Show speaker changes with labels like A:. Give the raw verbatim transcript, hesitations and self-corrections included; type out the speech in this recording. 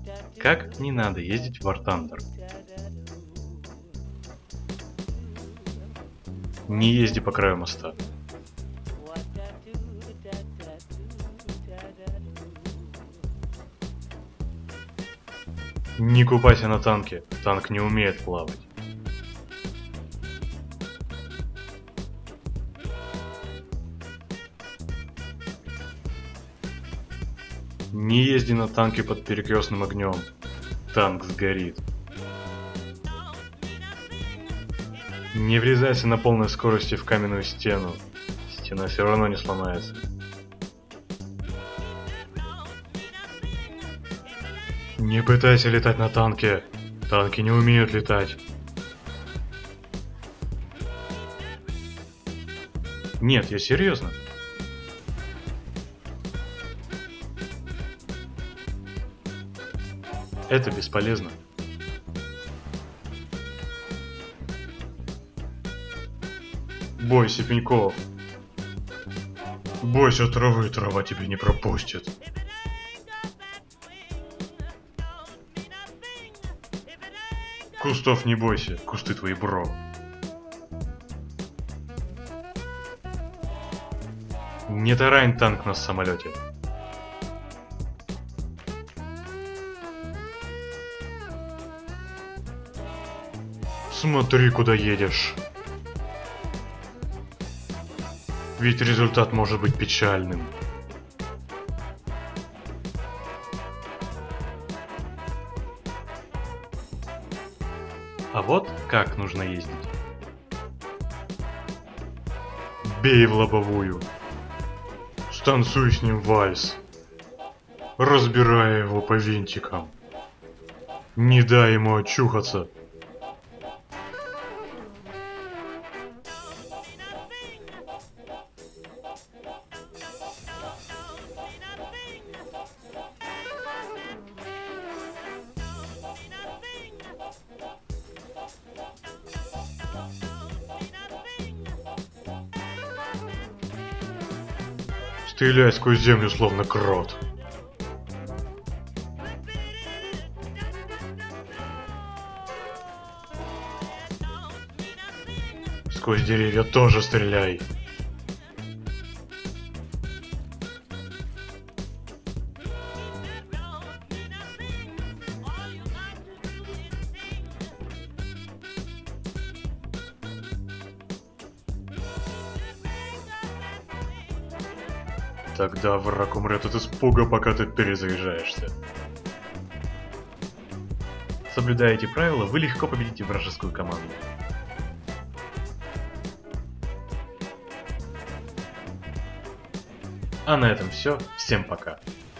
A: Как не надо ездить в War Thunder? Не езди по краю моста. Не купайся на танке, танк не умеет плавать. Не езди на танке под перекрестным огнем, танк сгорит. Не врезайся на полной скорости в каменную стену, стена все равно не сломается. Не пытайся летать на танке, танки не умеют летать. Нет, я серьезно. Это бесполезно. Бойся пеньков. Бойся травы, трава тебя не пропустит. Кустов не бойся, кусты твои бро. Не тарань танк на самолете. Смотри, куда едешь. Ведь результат может быть печальным. А вот как нужно ездить. Бей в лобовую. Станцуй с ним вальс. Разбирая его по винтикам. Не дай ему очухаться. Стреляй сквозь землю, словно крот. Сквозь деревья тоже стреляй. Тогда враг умрет от испуга, пока ты перезаряжаешься. Соблюдая эти правила, вы легко победите вражескую команду. А на этом все. Всем пока.